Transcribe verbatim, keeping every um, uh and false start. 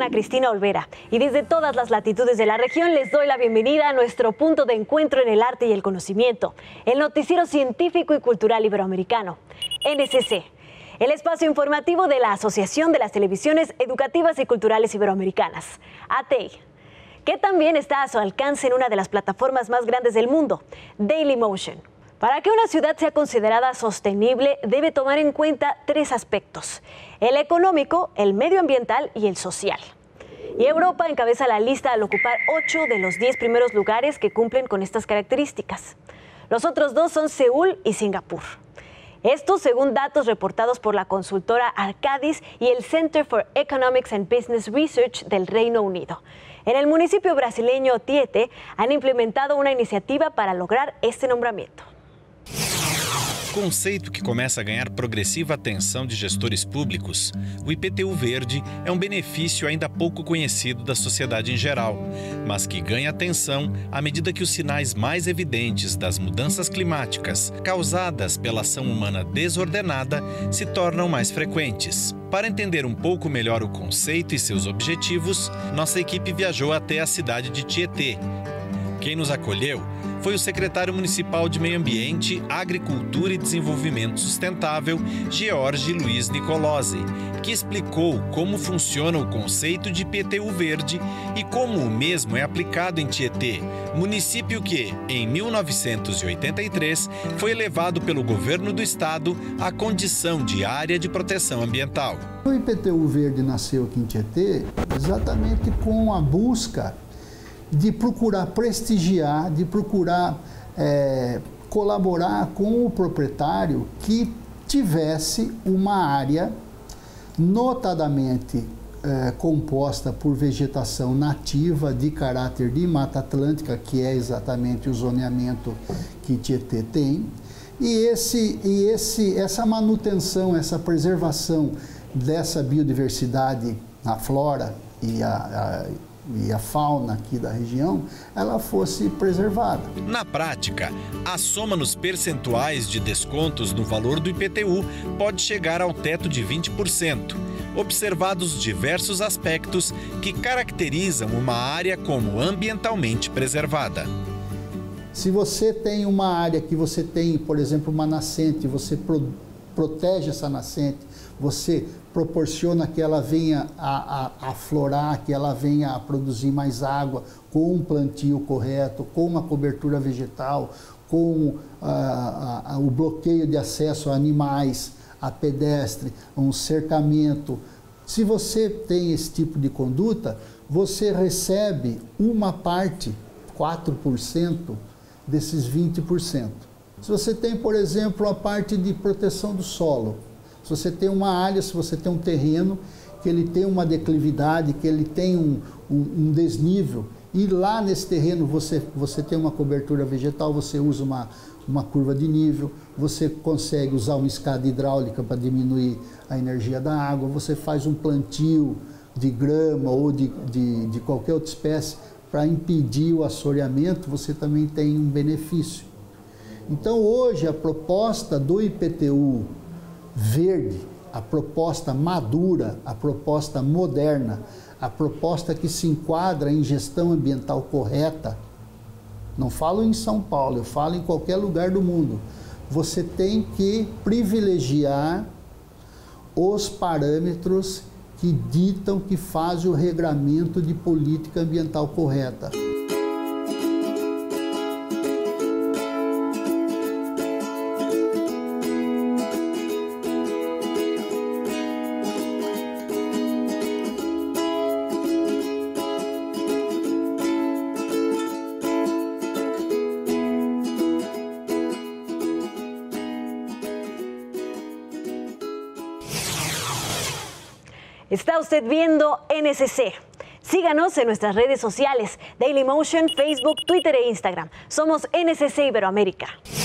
Ana Cristina Olvera y desde todas las latitudes de la región les doy la bienvenida a nuestro punto de encuentro en el arte y el conocimiento, el noticiero científico y cultural iberoamericano, N S C, el espacio informativo de la Asociación de las Televisiones Educativas y Culturales Iberoamericanas, A T E I, que también está a su alcance en una de las plataformas más grandes del mundo, Dailymotion. Para que una ciudad sea considerada sostenible, debe tomar en cuenta tres aspectos: el económico, el medioambiental y el social. Y Europa encabeza la lista al ocupar ocho de los diez primeros lugares que cumplen con estas características. Los otros dos son Seúl y Singapur. Esto según datos reportados por la consultora Arcadis y el Center for Economics and Business Research del Reino Unido. En el municipio brasileño Tietê han implementado una iniciativa para lograr este nombramiento. Conceito que começa a ganhar progressiva atenção de gestores públicos, o I P T U verde é um benefício ainda pouco conhecido da sociedade em geral, mas que ganha atenção à medida que os sinais mais evidentes das mudanças climáticas causadas pela ação humana desordenada se tornam mais frequentes. Para entender um pouco melhor o conceito e seus objetivos, nossa equipe viajou até a cidade de Tietê. Quem nos acolheu foi o secretário municipal de Meio Ambiente, Agricultura e Desenvolvimento Sustentável, George Luiz Nicolosi, que explicou como funciona o conceito de I P T U verde e como o mesmo é aplicado em Tietê, município que, em mil novecentos e oitenta e três, foi elevado pelo governo do estado à condição de área de proteção ambiental. O I P T U verde nasceu aqui em Tietê exatamente com a busca de procurar prestigiar, de procurar é, colaborar com o proprietário que tivesse uma área notadamente é, composta por vegetação nativa de caráter de Mata Atlântica, que é exatamente o zoneamento que Tietê tem, e, esse, e esse, essa manutenção, essa preservação dessa biodiversidade, a flora e a, a e a fauna aqui da região, ela fosse preservada. Na prática, a soma nos percentuais de descontos no valor do I P T U pode chegar ao teto de vinte por cento, observados diversos aspectos que caracterizam uma área como ambientalmente preservada. Se você tem uma área que você tem, por exemplo, uma nascente, você pro, protege essa nascente, você proporciona que ela venha a, a, a florar, que ela venha a produzir mais água com um plantio correto, com uma cobertura vegetal, com a, a, a, o bloqueio de acesso a animais, a pedestre, um cercamento. Se você tem esse tipo de conduta, você recebe uma parte, quatro por cento, desses vinte por cento. Se você tem, por exemplo, a parte de proteção do solo, se você tem uma área, se você tem um terreno que ele tem uma declividade, que ele tem um, um, um desnível, e lá nesse terreno você, você tem uma cobertura vegetal, você usa uma, uma curva de nível, você consegue usar uma escada hidráulica para diminuir a energia da água, você faz um plantio de grama ou de, de, de qualquer outra espécie para impedir o assoreamento, você também tem um benefício. Então hoje a proposta do I P T U verde, a proposta madura, a proposta moderna, a proposta que se enquadra em gestão ambiental correta, não falo em São Paulo, eu falo em qualquer lugar do mundo, você tem que privilegiar os parâmetros que ditam, que fazem o regramento de política ambiental correta. Está usted viendo N S C. Síganos en nuestras redes sociales, Dailymotion, Facebook, Twitter e Instagram. Somos N S C Iberoamérica.